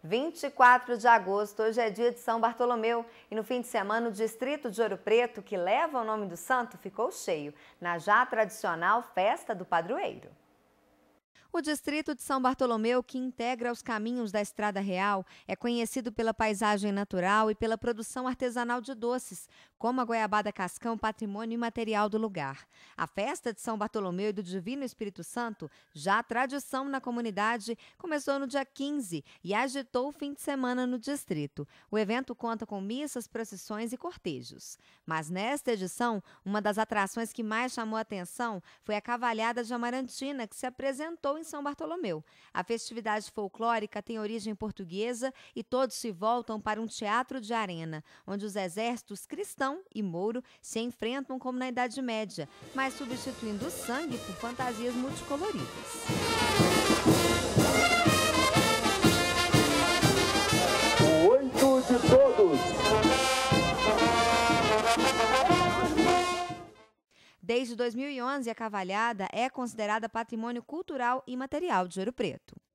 24 de agosto, hoje é dia de São Bartolomeu e no fim de semana o distrito de Ouro Preto, que leva o nome do santo, ficou cheio, na já tradicional festa do padroeiro. O distrito de São Bartolomeu, que integra os caminhos da Estrada Real, é conhecido pela paisagem natural e pela produção artesanal de doces, como a goiabada cascão, patrimônio imaterial do lugar. A festa de São Bartolomeu e do Divino Espírito Santo, já tradição na comunidade, começou no dia 15 e agitou o fim de semana no distrito. O evento conta com missas, procissões e cortejos. Mas nesta edição, uma das atrações que mais chamou a atenção foi a cavalhada de Amarantina, que se apresentou em São Bartolomeu. A festividade folclórica tem origem portuguesa e todos se voltam para um teatro de arena, onde os exércitos cristão e mouro se enfrentam como na Idade Média, mas substituindo o sangue por fantasias multicoloridas. O 8 de todos. Desde 2011, a cavalhada é considerada patrimônio cultural e imaterial de Ouro Preto.